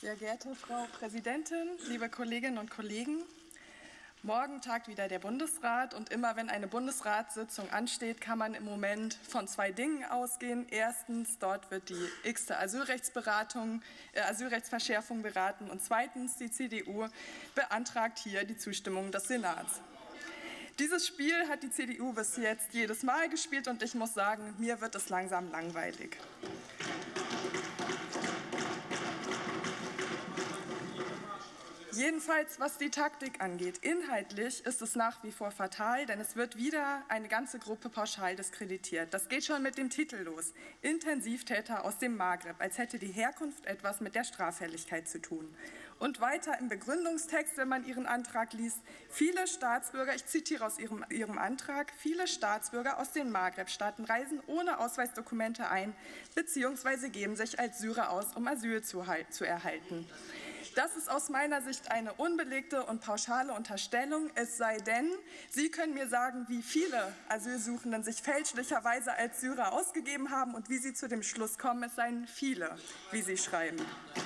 Sehr geehrte Frau Präsidentin, liebe Kolleginnen und Kollegen, morgen tagt wieder der Bundesrat und immer wenn eine Bundesratssitzung ansteht, kann man im Moment von zwei Dingen ausgehen. Erstens, dort wird die x-te Asylrechtsverschärfung beraten und zweitens, die CDU beantragt hier die Zustimmung des Senats. Dieses Spiel hat die CDU bis jetzt jedes Mal gespielt und ich muss sagen, mir wird es langsam langweilig. Jedenfalls, was die Taktik angeht. Inhaltlich ist es nach wie vor fatal, denn es wird wieder eine ganze Gruppe pauschal diskreditiert. Das geht schon mit dem Titel los. Intensivtäter aus dem Maghreb, als hätte die Herkunft etwas mit der Straffälligkeit zu tun. Und weiter im Begründungstext, wenn man Ihren Antrag liest, viele Staatsbürger, ich zitiere aus Ihrem Antrag, viele Staatsbürger aus den Maghreb-Staaten reisen ohne Ausweisdokumente ein bzw. geben sich als Syrer aus, um Asyl zu erhalten. Das ist aus meiner Sicht eine unbelegte und pauschale Unterstellung, es sei denn, Sie können mir sagen, wie viele Asylsuchenden sich fälschlicherweise als Syrer ausgegeben haben und wie Sie zu dem Schluss kommen, es seien viele, wie Sie schreiben.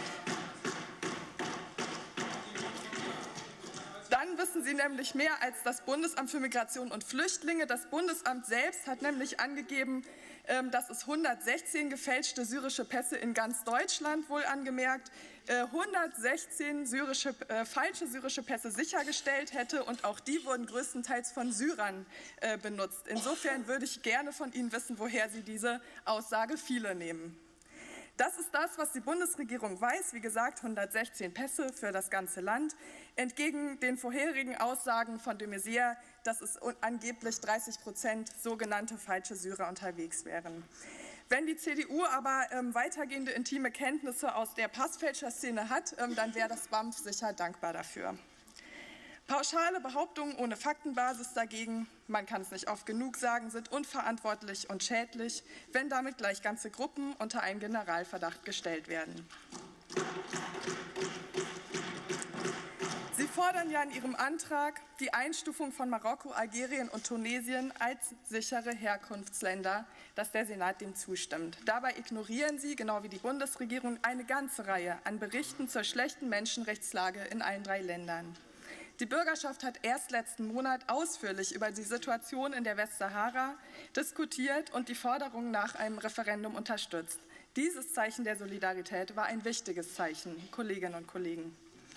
Dann wissen Sie nämlich mehr als das Bundesamt für Migration und Flüchtlinge. Das Bundesamt selbst hat nämlich angegeben, dass es 116 gefälschte syrische Pässe in ganz Deutschland, wohl angemerkt, 116 falsche syrische Pässe sichergestellt hätte und auch die wurden größtenteils von Syrern benutzt. Insofern würde ich gerne von Ihnen wissen, woher Sie diese Aussage viele nehmen. Das ist das, was die Bundesregierung weiß. Wie gesagt, 116 Pässe für das ganze Land. Entgegen den vorherigen Aussagen von de Maizière, dass es angeblich 30% sogenannte falsche Syrer unterwegs wären. Wenn die CDU aber weitergehende intime Kenntnisse aus der Passfälscherszene hat, dann wäre das BAMF sicher dankbar dafür. Pauschale Behauptungen ohne Faktenbasis dagegen, man kann es nicht oft genug sagen, sind unverantwortlich und schädlich, wenn damit gleich ganze Gruppen unter einen Generalverdacht gestellt werden. Sie fordern ja in Ihrem Antrag die Einstufung von Marokko, Algerien und Tunesien als sichere Herkunftsländer, dass der Senat dem zustimmt. Dabei ignorieren Sie, genau wie die Bundesregierung, eine ganze Reihe an Berichten zur schlechten Menschenrechtslage in allen drei Ländern. Die Bürgerschaft hat erst letzten Monat ausführlich über die Situation in der Westsahara diskutiert und die Forderung nach einem Referendum unterstützt. Dieses Zeichen der Solidarität war ein wichtiges Zeichen, Kolleginnen und Kollegen.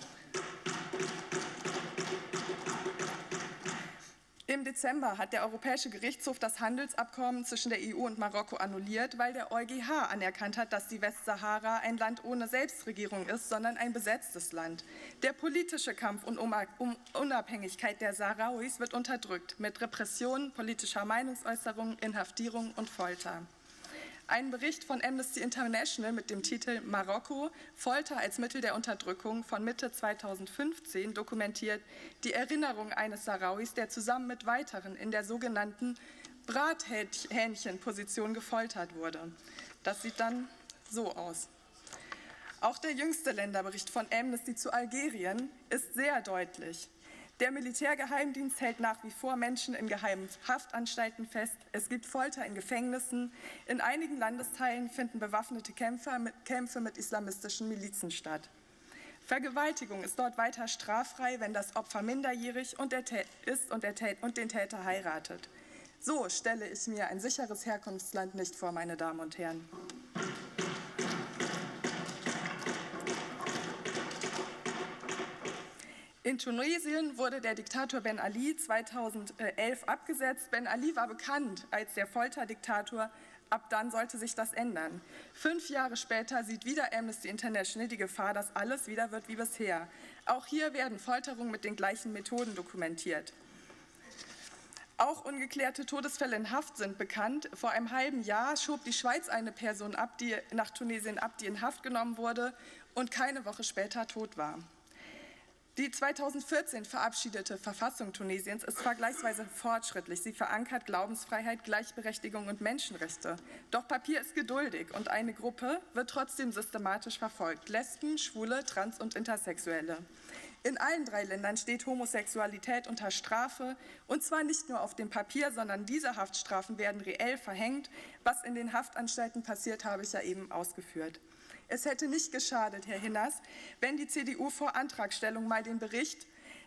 Im Dezember hat der Europäische Gerichtshof das Handelsabkommen zwischen der EU und Marokko annulliert, weil der EuGH anerkannt hat, dass die Westsahara ein Land ohne Selbstregierung ist, sondern ein besetztes Land. Der politische Kampf um Unabhängigkeit der Sahrawis wird unterdrückt mit Repressionen, politischer Meinungsäußerung, Inhaftierung und Folter. Ein Bericht von Amnesty International mit dem Titel Marokko, Folter als Mittel der Unterdrückung von Mitte 2015 dokumentiert die Erinnerung eines Sahrawis, der zusammen mit weiteren in der sogenannten Brathähnchenposition gefoltert wurde. Das sieht dann so aus. Auch der jüngste Länderbericht von Amnesty zu Algerien ist sehr deutlich. Der Militärgeheimdienst hält nach wie vor Menschen in geheimen Haftanstalten fest. Es gibt Folter in Gefängnissen. In einigen Landesteilen finden bewaffnete Kämpfe mit islamistischen Milizen statt. Vergewaltigung ist dort weiter straffrei, wenn das Opfer minderjährig ist und den Täter heiratet. So stelle ich mir ein sicheres Herkunftsland nicht vor, meine Damen und Herren. In Tunesien wurde der Diktator Ben Ali 2011 abgesetzt. Ben Ali war bekannt als der Folterdiktator. Ab dann sollte sich das ändern. 5 Jahre später sieht wieder Amnesty International die Gefahr, dass alles wieder wird wie bisher. Auch hier werden Folterungen mit den gleichen Methoden dokumentiert. Auch ungeklärte Todesfälle in Haft sind bekannt. Vor einem halben Jahr schob die Schweiz eine Person nach Tunesien ab, die in Haft genommen wurde und keine Woche später tot war. Die 2014 verabschiedete Verfassung Tunesiens ist vergleichsweise fortschrittlich. Sie verankert Glaubensfreiheit, Gleichberechtigung und Menschenrechte. Doch Papier ist geduldig und eine Gruppe wird trotzdem systematisch verfolgt. Lesben, Schwule, Trans- und Intersexuelle. In allen 3 Ländern steht Homosexualität unter Strafe, und zwar nicht nur auf dem Papier, sondern diese Haftstrafen werden reell verhängt. Was in den Haftanstalten passiert, habe ich ja eben ausgeführt. es hätte nicht geschadet, Herr Hinners, wenn die CDU vor Antragstellung mal den Bericht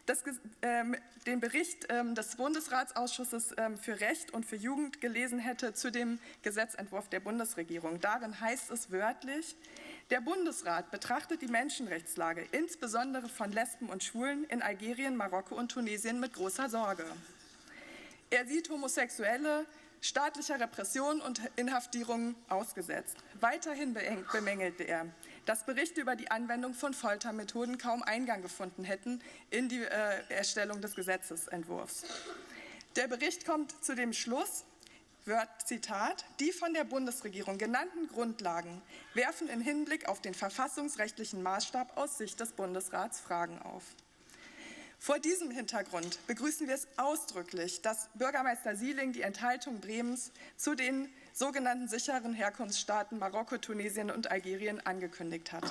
des Bundesratsausschusses für Recht und für Jugend gelesen hätte zu dem Gesetzentwurf der Bundesregierung. Darin heißt es wörtlich: Der Bundesrat betrachtet die Menschenrechtslage, insbesondere von Lesben und Schwulen, in Algerien, Marokko und Tunesien mit großer Sorge. Er sieht Homosexuelle staatlicher Repression und Inhaftierungen ausgesetzt. Weiterhin bemängelte er, dass Berichte über die Anwendung von Foltermethoden kaum Eingang gefunden hätten in die Erstellung des Gesetzesentwurfs. Der Bericht kommt zu dem Schluss, Zitat, die von der Bundesregierung genannten Grundlagen werfen im Hinblick auf den verfassungsrechtlichen Maßstab aus Sicht des Bundesrats Fragen auf. Vor diesem Hintergrund begrüßen wir es ausdrücklich, dass Bürgermeister Sieling die Enthaltung Bremens zu den sogenannten sicheren Herkunftsstaaten Marokko, Tunesien und Algerien angekündigt hat.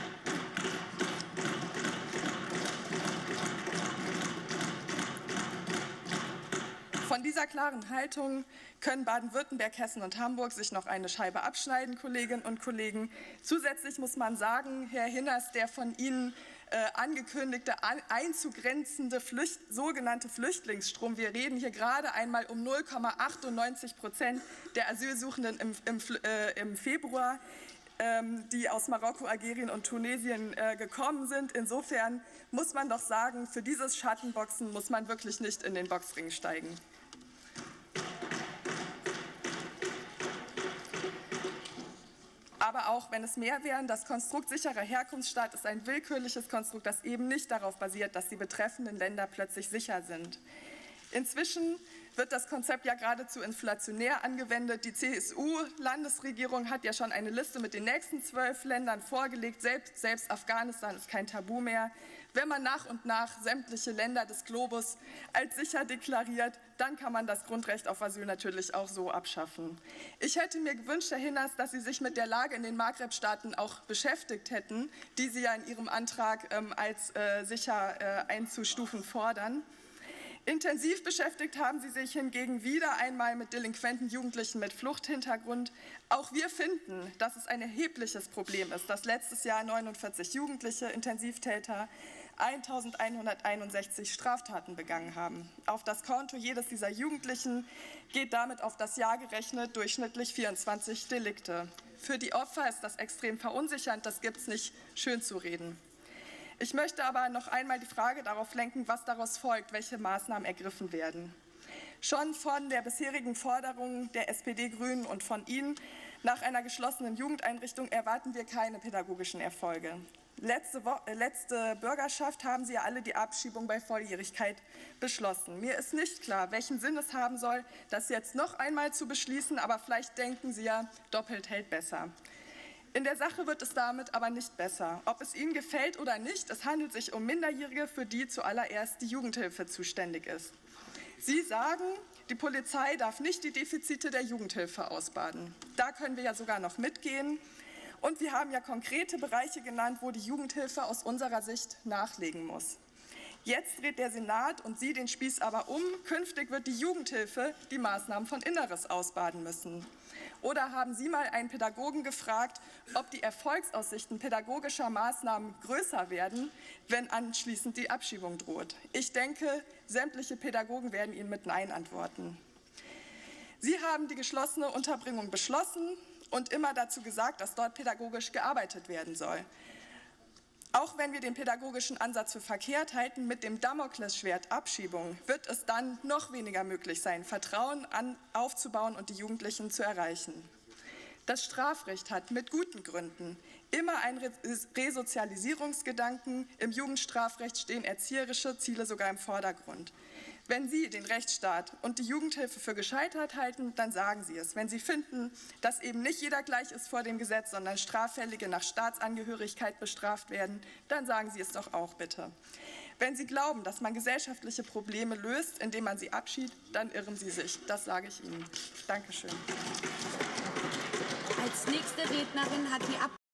Von dieser klaren Haltung können Baden-Württemberg, Hessen und Hamburg sich noch eine Scheibe abschneiden, Kolleginnen und Kollegen. Zusätzlich muss man sagen, Herr Hinners, der von Ihnen angekündigte einzugrenzende sogenannte Flüchtlingsstrom. Wir reden hier gerade einmal um 0,98% der Asylsuchenden im Februar, die aus Marokko, Algerien und Tunesien gekommen sind. Insofern muss man doch sagen, für dieses Schattenboxen muss man wirklich nicht in den Boxring steigen. Aber auch wenn es mehr wären, das Konstrukt sicherer Herkunftsstaat ist ein willkürliches Konstrukt, das eben nicht darauf basiert, dass die betreffenden Länder plötzlich sicher sind. Inzwischen wird das Konzept ja geradezu inflationär angewendet. Die CSU-Landesregierung hat ja schon eine Liste mit den nächsten 12 Ländern vorgelegt. Selbst Afghanistan ist kein Tabu mehr. Wenn man nach und nach sämtliche Länder des Globus als sicher deklariert, dann kann man das Grundrecht auf Asyl natürlich auch so abschaffen. Ich hätte mir gewünscht, Herr Hinners, dass Sie sich mit der Lage in den Maghreb-Staaten auch beschäftigt hätten, die Sie ja in Ihrem Antrag als sicher einzustufen fordern. Intensiv beschäftigt haben Sie sich hingegen wieder einmal mit delinquenten Jugendlichen mit Fluchthintergrund. Auch wir finden, dass es ein erhebliches Problem ist, dass letztes Jahr 49 Jugendliche Intensivtäter 1161 Straftaten begangen haben. Auf das Konto jedes dieser Jugendlichen geht damit auf das Jahr gerechnet durchschnittlich 24 Delikte. Für die Opfer ist das extrem verunsichernd, das gibt es nicht schön zu reden. Ich möchte aber noch einmal die Frage darauf lenken, was daraus folgt, welche Maßnahmen ergriffen werden. Schon von der bisherigen Forderung der SPD, Grünen und von Ihnen nach einer geschlossenen Jugendeinrichtung erwarten wir keine pädagogischen Erfolge. Letzte Bürgerschaft haben Sie ja alle die Abschiebung bei Volljährigkeit beschlossen. Mir ist nicht klar, welchen Sinn es haben soll, das jetzt noch einmal zu beschließen, aber vielleicht denken Sie ja, doppelt hält besser. In der Sache wird es damit aber nicht besser. Ob es Ihnen gefällt oder nicht, es handelt sich um Minderjährige, für die zuallererst die Jugendhilfe zuständig ist. Sie sagen, die Polizei darf nicht die Defizite der Jugendhilfe ausbaden. Da können wir ja sogar noch mitgehen. Und wir haben ja konkrete Bereiche genannt, wo die Jugendhilfe aus unserer Sicht nachlegen muss. Jetzt dreht der Senat und Sie den Spieß aber um. Künftig wird die Jugendhilfe die Maßnahmen von Inneres ausbaden müssen. Oder haben Sie mal einen Pädagogen gefragt, ob die Erfolgsaussichten pädagogischer Maßnahmen größer werden, wenn anschließend die Abschiebung droht? Ich denke, sämtliche Pädagogen werden Ihnen mit Nein antworten. Sie haben die geschlossene Unterbringung beschlossen und immer dazu gesagt, dass dort pädagogisch gearbeitet werden soll. Auch wenn wir den pädagogischen Ansatz für verkehrt halten, mit dem Damoklesschwert Abschiebung wird es dann noch weniger möglich sein, Vertrauen aufzubauen und die Jugendlichen zu erreichen. Das Strafrecht hat mit guten Gründen immer einen Resozialisierungsgedanken. Im Jugendstrafrecht stehen erzieherische Ziele sogar im Vordergrund. Wenn Sie den Rechtsstaat und die Jugendhilfe für gescheitert halten, dann sagen Sie es. Wenn Sie finden, dass eben nicht jeder gleich ist vor dem Gesetz, sondern Straffällige nach Staatsangehörigkeit bestraft werden, dann sagen Sie es doch auch bitte. Wenn Sie glauben, dass man gesellschaftliche Probleme löst, indem man sie abschiebt, dann irren Sie sich. Das sage ich Ihnen. Dankeschön. Als nächste Rednerin hat die